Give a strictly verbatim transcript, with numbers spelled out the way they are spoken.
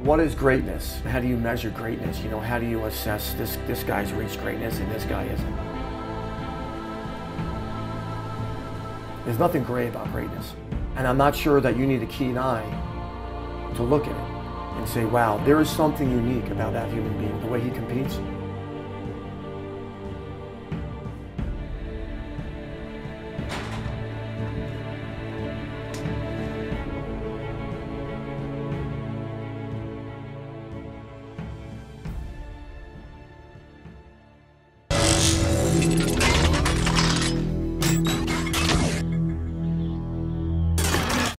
What is greatness? How do you measure greatness? You know, how do you assess this, this guy's reached greatness and this guy isn't? There's nothing gray about greatness. And I'm not sure that you need a keen eye to look at it and say, wow, there is something unique about that human being, the way he competes.